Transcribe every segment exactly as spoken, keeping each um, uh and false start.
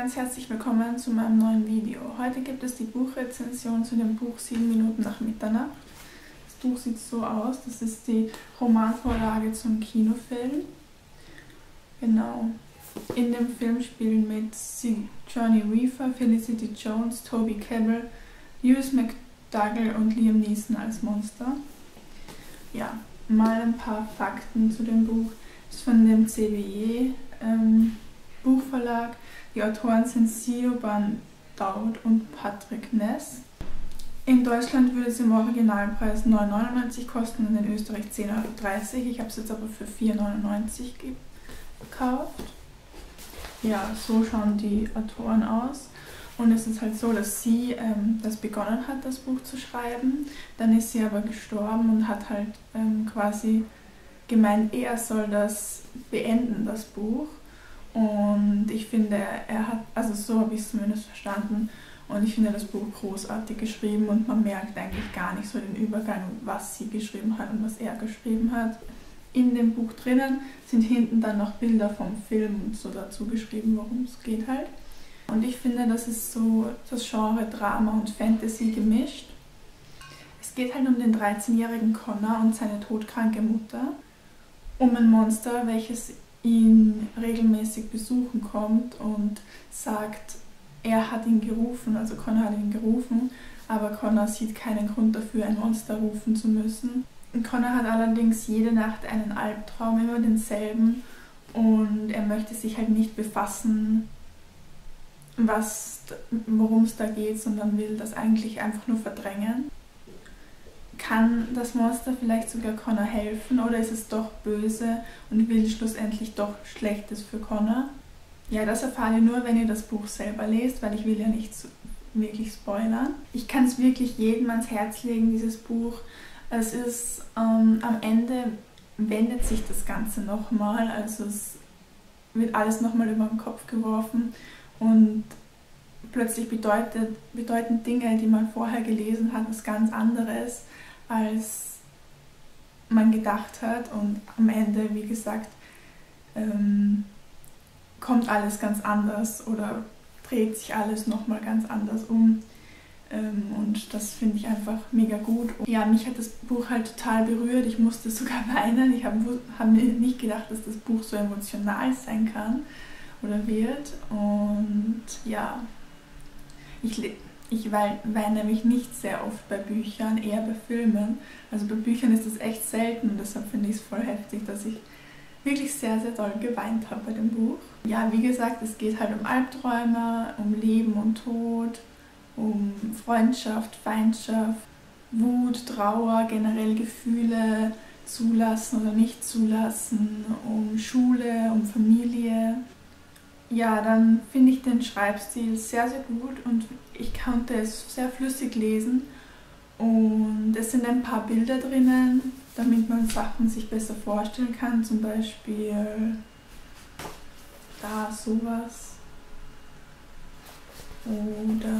ganz herzlich willkommen zu meinem neuen Video. Heute gibt es die Buchrezension zu dem Buch sieben Minuten nach Mitternacht. Das Buch sieht so aus, das ist die Romanvorlage zum Kinofilm. Genau. In dem Film spielen mit Sigourney Weaver, Felicity Jones, Toby Kebbell, Lewis McDougall und Liam Neeson als Monster. Ja, mal ein paar Fakten zu dem Buch. Es ist von dem C B J ähm, Buchverlag. Die Autoren sind Siobhan Dowd und Patrick Ness. In Deutschland würde es im Originalpreis neun Euro neunundneunzig kosten und in Österreich zehn Euro dreißig. Ich habe es jetzt aber für vier Euro neunundneunzig gekauft. Ja, so schauen die Autoren aus. Und es ist halt so, dass sie ähm, das begonnen hat, das Buch zu schreiben. Dann ist sie aber gestorben und hat halt ähm, quasi gemeint, er soll das beenden, das Buch. Und ich finde, er hat, also so habe ich es zumindest verstanden, und ich finde das Buch großartig geschrieben und man merkt eigentlich gar nicht so den Übergang, was sie geschrieben hat und was er geschrieben hat. In dem Buch drinnen sind hinten dann noch Bilder vom Film und so dazu geschrieben, worum es geht halt. Und ich finde, das ist so das Genre Drama und Fantasy gemischt. Es geht halt um den dreizehnjährigen Connor und seine todkranke Mutter, um ein Monster, welches ihn regelmäßig besuchen kommt und sagt, er hat ihn gerufen, also Connor hat ihn gerufen, aber Connor sieht keinen Grund dafür, ein Monster rufen zu müssen. Und Connor hat allerdings jede Nacht einen Albtraum, immer denselben, und er möchte sich halt nicht befassen, was, worum es da geht, sondern will das eigentlich einfach nur verdrängen. Kann das Monster vielleicht sogar Connor helfen oder ist es doch böse und will schlussendlich doch Schlechtes für Connor? Ja, das erfahrt ihr nur, wenn ihr das Buch selber lest, weil ich will ja nicht wirklich spoilern. Ich kann es wirklich jedem ans Herz legen, dieses Buch. Es ist ähm, am Ende wendet sich das Ganze nochmal, also es wird alles nochmal über den Kopf geworfen und plötzlich bedeutet, bedeuten Dinge, die man vorher gelesen hat, was ganz anderes, als man gedacht hat, und am Ende, wie gesagt, ähm, kommt alles ganz anders oder dreht sich alles nochmal ganz anders um, ähm, und das finde ich einfach mega gut. Und ja, mich hat das Buch halt total berührt, ich musste sogar weinen, ich habe hab mir nicht gedacht, dass das Buch so emotional sein kann oder wird, und ja, ich Ich weine nämlich nicht sehr oft bei Büchern, eher bei Filmen. Also bei Büchern ist das echt selten und deshalb finde ich es voll heftig, dass ich wirklich sehr, sehr doll geweint habe bei dem Buch. Ja, wie gesagt, es geht halt um Albträume, um Leben und Tod, um Freundschaft, Feindschaft, Wut, Trauer, generell Gefühle zulassen oder nicht zulassen, um Schule, um Familie. Ja, dann finde ich den Schreibstil sehr, sehr gut und ich konnte es sehr flüssig lesen, und es sind ein paar Bilder drinnen, damit man Sachen sich besser vorstellen kann, zum Beispiel da sowas oder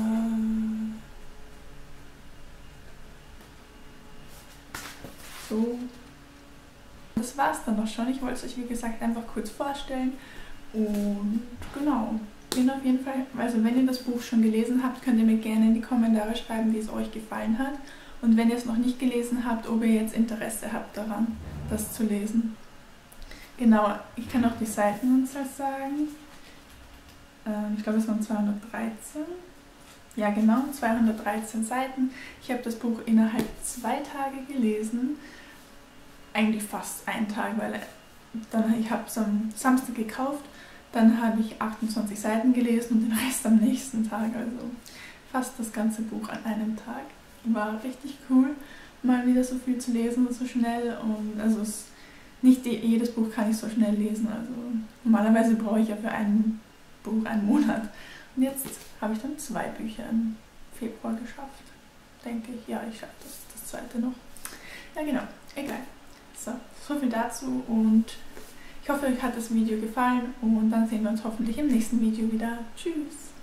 so. Das war es dann auch schon. Ich wollte es euch wie gesagt einfach kurz vorstellen. Und genau, bin auf jeden Fall, also wenn ihr das Buch schon gelesen habt, könnt ihr mir gerne in die Kommentare schreiben, wie es euch gefallen hat. Und wenn ihr es noch nicht gelesen habt, ob ihr jetzt Interesse habt daran, das zu lesen. Genau, ich kann auch die Seitenanzahl sagen. Ähm, ich glaube, es waren zweihundertdreizehn. Ja genau, zweihundertdreizehn Seiten. Ich habe das Buch innerhalb zwei Tage gelesen. Eigentlich fast einen Tag, weil dann, ich habe es am Samstag gekauft. Dann habe ich achtundzwanzig Seiten gelesen und den Rest am nächsten Tag, also fast das ganze Buch an einem Tag. War richtig cool, mal wieder so viel zu lesen und so schnell. Und also es, nicht jedes Buch kann ich so schnell lesen, also normalerweise brauche ich ja für ein Buch einen Monat. Und jetzt habe ich dann zwei Bücher im Februar geschafft, denke ich. Ja, ich schaffe das, das zweite noch. Ja genau, egal. So, so viel dazu, und ich hoffe, euch hat das Video gefallen und dann sehen wir uns hoffentlich im nächsten Video wieder. Tschüss!